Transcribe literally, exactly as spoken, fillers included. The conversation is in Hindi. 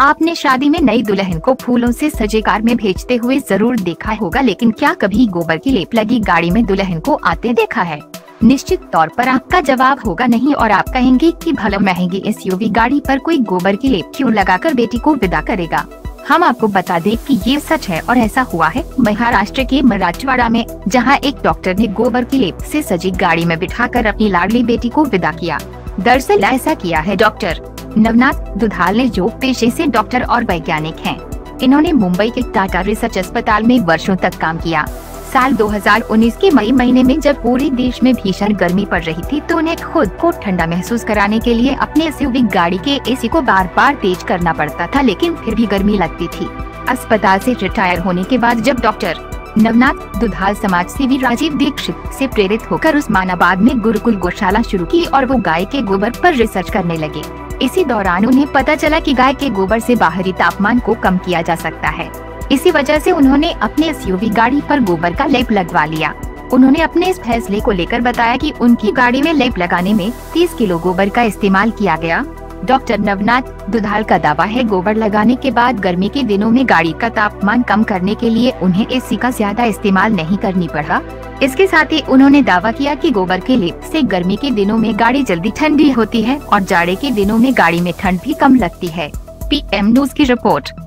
आपने शादी में नई दुल्हन को फूलों से सजे कार में भेजते हुए जरूर देखा होगा, लेकिन क्या कभी गोबर की लेप लगी गाड़ी में दुल्हन को आते देखा है? निश्चित तौर पर आपका जवाब होगा नहीं, और आप कहेंगे कि भला महंगी एसयूवी गाड़ी पर कोई गोबर की लेप क्यों लगाकर बेटी को विदा करेगा। हम आपको बता दें कि ये सच है और ऐसा हुआ है महाराष्ट्र के मराठवाड़ा में, जहां एक डॉक्टर ने गोबर की लेप से सजी गाड़ी में बिठाकर अपनी लाडली बेटी को विदा किया। दरअसल ऐसा किया है डॉक्टर नवनाथ दुधाल ने, जो पेशे से डॉक्टर और वैज्ञानिक हैं। इन्होंने मुंबई के टाटा रिसर्च अस्पताल में वर्षों तक काम किया। साल दो हज़ार उन्नीस के मई महीने में जब पूरे देश में भीषण गर्मी पड़ रही थी, तो उन्हें खुद को ठंडा महसूस कराने के लिए अपने एसयूवी गाड़ी के एसी को बार बार तेज करना पड़ता था, लेकिन फिर भी गर्मी लगती थी। अस्पताल से रिटायर होने के बाद जब डॉक्टर नवनाथ दुधाल समाज सेवी राजीव दीक्षित से प्रेरित होकर उस्मानाबाद में गुरुकुल गौशाला शुरू की और वो गाय के गोबर पर रिसर्च करने लगे। इसी दौरान उन्हें पता चला कि गाय के गोबर से बाहरी तापमान को कम किया जा सकता है। इसी वजह से उन्होंने अपने एसयूवी गाड़ी पर गोबर का लेप लगवा लिया। उन्होंने अपने इस फैसले को लेकर बताया कि उनकी गाड़ी में लेप लगाने में तीस किलो गोबर का इस्तेमाल किया गया। डॉक्टर नवनाथ दुधाल का दावा है, गोबर लगाने के बाद गर्मी के दिनों में गाड़ी का तापमान कम करने के लिए उन्हें एसी का ज्यादा इस्तेमाल नहीं करनी पड़ा। इसके साथ ही उन्होंने दावा किया कि गोबर के लेप से गर्मी के दिनों में गाड़ी जल्दी ठंडी होती है और जाड़े के दिनों में गाड़ी में ठंड भी कम लगती है। पीएम न्यूज की रिपोर्ट।